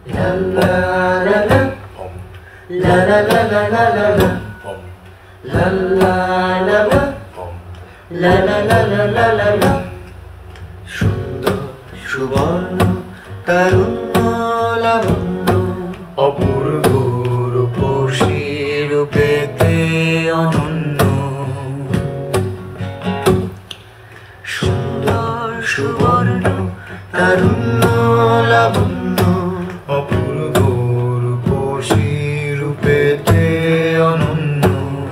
La la la la, la la la la la la la, la la la la, la la la la la la la. সুন্দর সুবর্ণ তারুণ্য লাবণ্য অপূর্ব রূপসী রূপেতে অনন্য। সুন্দর সুবর্ণ তারুণ্য লাবণ্য অপূর্ব রূপসী রূপেতে অনন্য।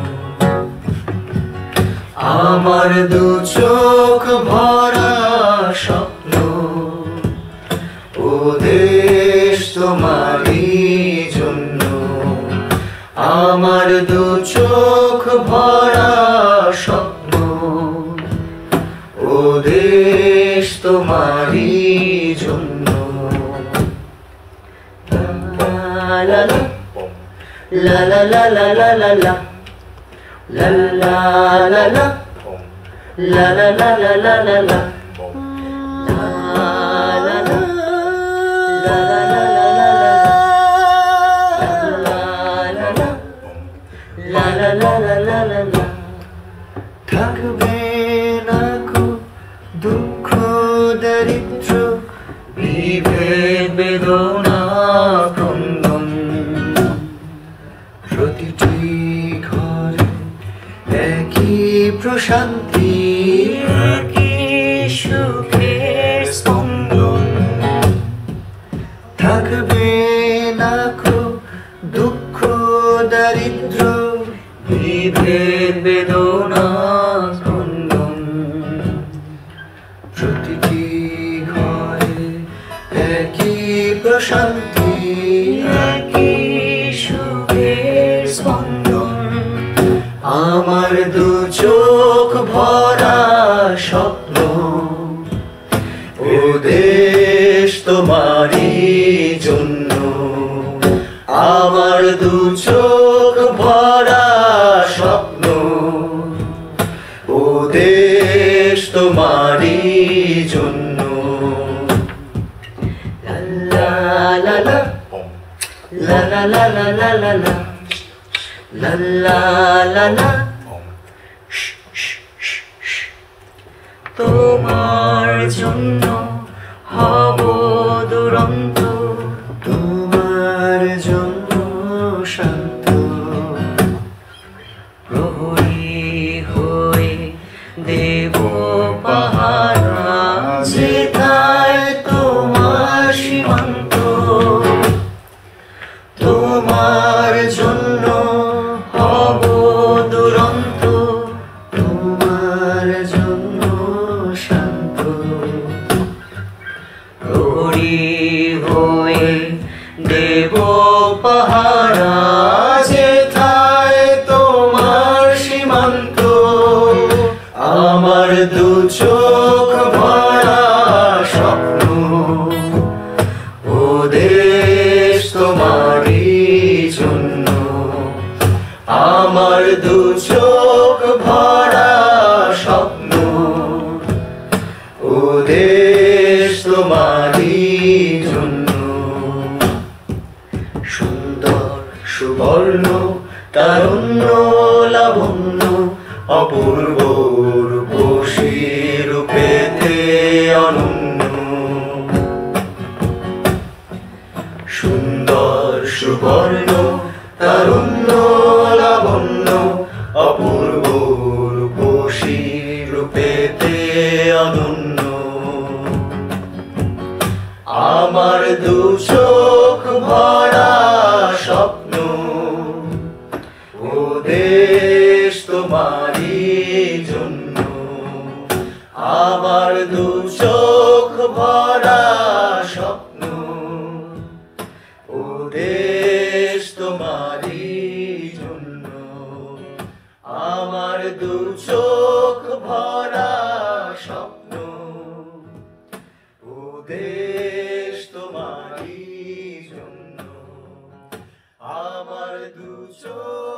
আমার দু চোখ ভরা স্বপ্ন, ও দেশ তোমারই জন্য। আমার দু চোখ ভরা স্বপ্ন, ও দেশ তোমারই জন্য। La la la la la la la la la, la la la la, la la la la la la la, থাকবে না কো দুঃখ দারিদ্র বিভেদ বেদনা ক্রন্দন। প্রতিটি ঘরে একই প্রশান্তি, একই সুখের স্পন্দন। থাকবে না কো দুঃখ দারিদ্র বিভেদ বেদনা ক্রন্দন। প্রতিটি ঘরে একই প্রশান্তি, একই সুখের স্পন্দন। আমার দু চোখ ভরা স্বপ্ন, ও দেশ তোমারই জন্য। আমার দু চোখ ভরা স্বপ্ন, ও দেশ তোমারই জন্য। La la la, la la la la la la la, la la la la, তোমার জন্য হব দুরন্ত, তোমার জন্য শান্ত। প্রহরী হয়ে দেব পাহারা, যেথায় তোমার সীমান্ত। তোমার জন্য হব দুরন্ত, তোমার জন্য শান্ত। প্রহরী হয়ে দেব পাহারা, যেথায় তোমার সীমান্ত। আমার দু চোখ ভরা স্বপ্ন, ও দেশ তোমারই জন্য। আমার দু চোখ ভরা স্বপ্ন, ও দেশ তোমারই জন্য। সুন্দর সুবর্ণ তারুণ্য লাবণ্য অপূর্ব রূপসী রূপেতে অনন্য। সুন্দর সুবর্ণ তারুণ্য লাবণ্য অপূর্ব রূপসী রূপেতে অনন্য। আমার দু চোখ ভরা স্বপ্ন, ও দেশ তোমারই জন্য। আমার দু চোখ ভরা স্বপ্ন, ও দেশ তোমারই জন্য। আমার দু চোখ ভরা স্বপ্ন, ও দেশ তোমারই জন্য। আমার দু চোখ